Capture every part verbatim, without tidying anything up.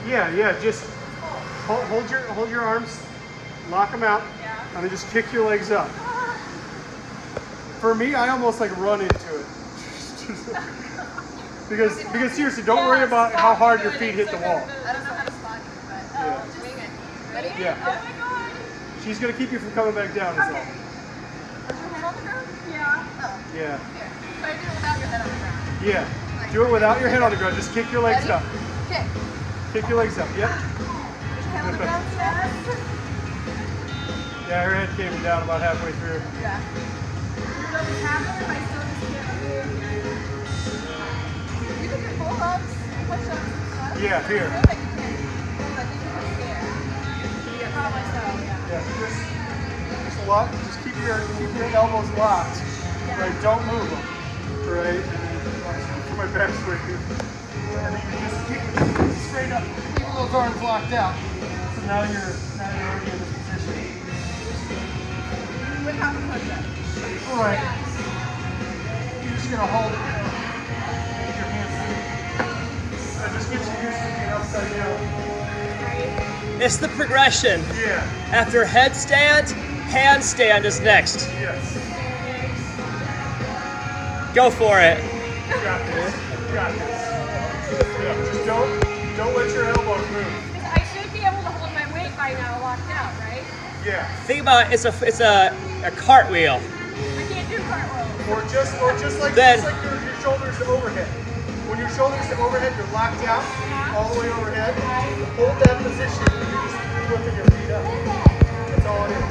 Yeah, yeah. Just hold, hold your hold your arms, lock them out, Yeah. and then just kick your legs up. For me, I almost like run into it. because because seriously, don't Yeah, worry about how hard your spot feet you, hit the it's wall. like a- I don't know how to spot you, but Oh, Yeah. just wing it. ready? Yeah. Oh my god. She's gonna keep you from coming back down as well. Is your head on the ground? Yeah. Oh, Yeah. here. Try to do it without your head on the ground. Yeah. Do it without your head on the ground. Just kick your legs Ready? up. Kick. Kick your legs up. Yep. Is your head on the ground still? Yeah, her head came down about halfway through. Yeah. Does it happen if I still just can't move? You can do pull-ups, push-ups, and stuff. Yeah, here. I feel like you can't. I think you're scared. Yeah, probably so, yeah. Yeah, just, just lock, just keep your keep your elbows locked. Right, don't move them. Right, and then put my back straight here. And then you just keep it straight up, keep those arms locked out. So now you're now you're already in this position. With half a push-up. Right. You're just gonna hold it. Keep your hands in. That just gets you used to being upside down. It's the progression. Yeah. After headstand, handstand is next. Yes. Go for it. You got this. You got this. Yeah, just don't don't let your elbows move. Because I should be able to hold my weight by now locked out, right? Yeah. Think about it, it's a it's a, a cartwheel. I can't do cartwheels. Or just or just like Then- just like your, your shoulders to overhead. When your shoulders to overhead, you're locked out all the way overhead. Hold that position and you're just lifting your feet up. That's all it is.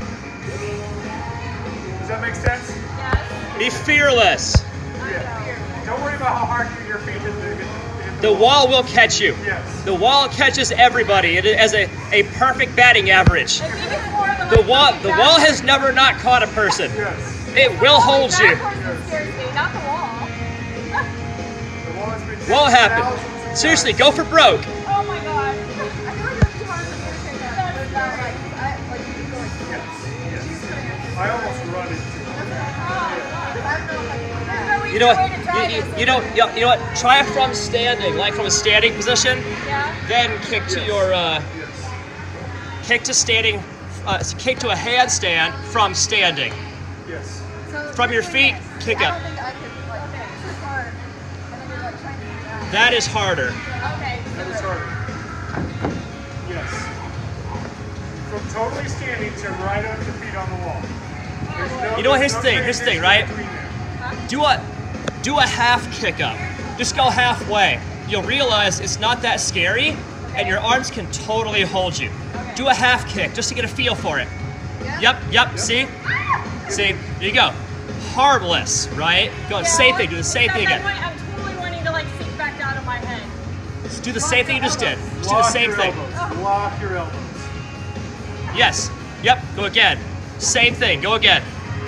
Does that make sense? Yes. Be fearless. Yeah. Don't worry about how hard your feet hit the, hit, hit The wall will catch you. Yes. The wall catches everybody. It has a, a perfect batting average. I think it's more of The wall the wall has never not caught a person. Yes. It will hold you. That scares me, not the wall. The wall has been Won't happen. thousands of Seriously, times. go for broke. Oh my god. I feel like that's too hard for me to take that. But not like, I, like you can go like, Yes. Yes. I almost run into it. I don't know if I can do that. There's no You know easy what? way to try You, you, this. you know you, you know what? Try it from standing, like from a standing position. Yeah. Then kick to your uh, Yes. kick to standing, uh, kick to a handstand from standing. Yes. So, From your feet, kick I up. don't think I could, like, this is hard. And then you're like trying to do that. That is harder. Okay. That is harder. Yes. From totally standing to right on your feet on the wall. There's no, You know what, there's here's no the thing, here's the thing, transition right? between there. Do a do a half kick up. Just go halfway. You'll realize it's not that scary, and your arms can totally hold you. Do a half kick just to get a feel for it. Yep, yep. See, see. There you go. Harmless, right? Go Yeah, same thing. Do the same at thing that again. point, I'm totally wanting to like sink back down on my head. Just do the same thing you just did. Just do the Lock same your thing. elbows. Lock your elbows. Yes. Yep. Go again. Same thing. Go again.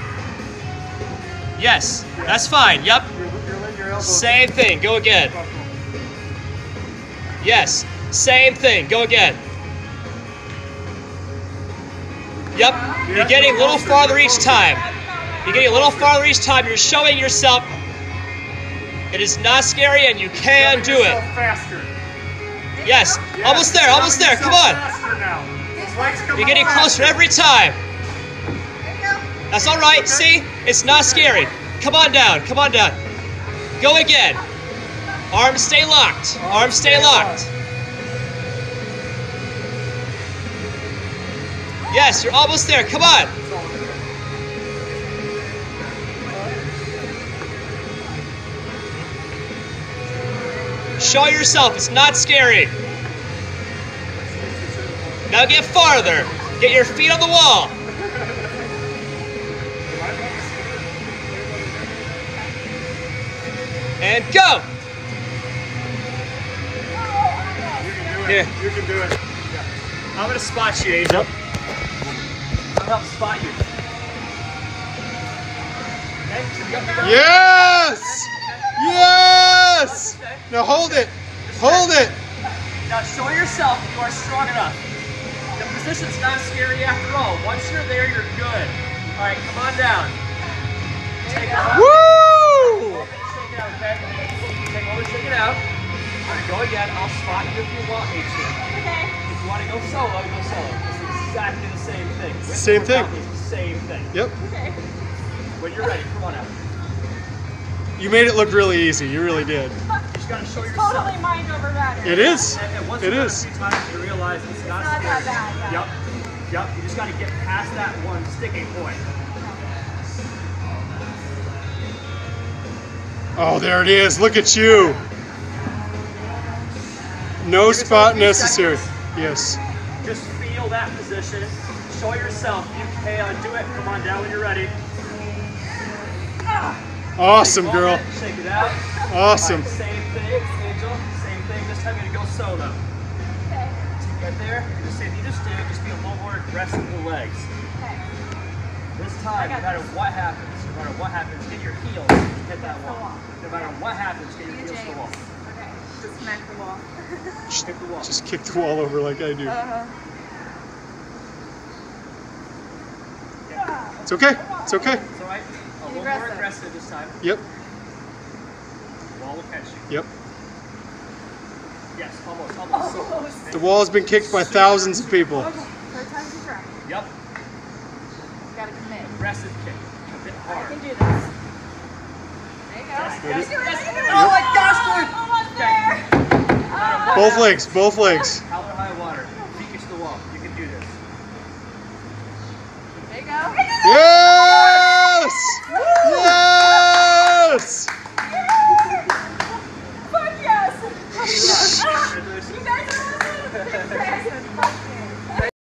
Yes. That's fine. Yep. You're, you're letting your elbows Same thing. Go again. buckle. Yes. Same thing. Go again. Yep. You're getting a little farther each time. You're getting a little farther each time. You're showing yourself it is not scary and you can do Yourself it. Faster. Yes. Yes. Almost there. Almost there. Come Yourself on. Faster now. Those legs come You're getting up closer faster. every time. There you go. That's all right. See? It's not scary. Come on down. Come on down. Go again. Arms stay locked. Arms stay locked. Yes, you're almost there. Come on. Show yourself. It's not scary. Now get farther. Get your feet on the wall. And go. Here. You can do it. I'm gonna spot you, Angel. I'll help spot you. Yes! Yes! Now hold it. Hold it. Now show yourself you are strong enough. The position's not scary after all. Once you're there, you're good. All right, come on down. Take it out. Woo! Shake it out, okay? Take over, shake it out. Alright, go again. I'll spot you if you want me to. Okay. If you want to go solo, go solo. It's exactly the same thing. With Same or thing. without me, it's the same thing. Yep. Okay. When you're ready, come on out. You made it look really easy. You really did. You just gotta show yourself. Totally mind over matter. It is. And, and once It you've done is. it a few times, you realize it's not, not scary. that bad, yeah. Yep. Yep. You just gotta get past that one sticking point. Oh, there it is. Look at you. No spot necessary. Yes. Just feel that position. Show yourself. You can do it. Come on down when you're ready. Awesome, Take a girl. moment, Shake it out. Awesome. Alright, same thing, Angel. Same thing. This time you're gonna go solo. Okay. So you get there. You just say you just did. Just be a little more aggressive with the legs. Okay. This time, no got matter this. what happens, no matter what happens, get your heels hit that the wall. wall. No matter what happens, get your You, heels to the wall. James. Okay. Just smack the wall. Hit the wall. Just kick the wall over like I do. Uh-huh. It's okay. It's okay. It's alright. A little more aggressive. aggressive this time. Yep. The wall will catch you. Yep. Yes, almost, almost. Oh, The wall has been kicked by thousands of people. Okay. Third time's a charm. Yep. Gotta commit. Aggressive kick. A bit I hard. can do this. There you go. Yes, You can do it. yes. You can do it. Oh my gosh, dude! Almost there. No matter what Both happens- legs. Both legs.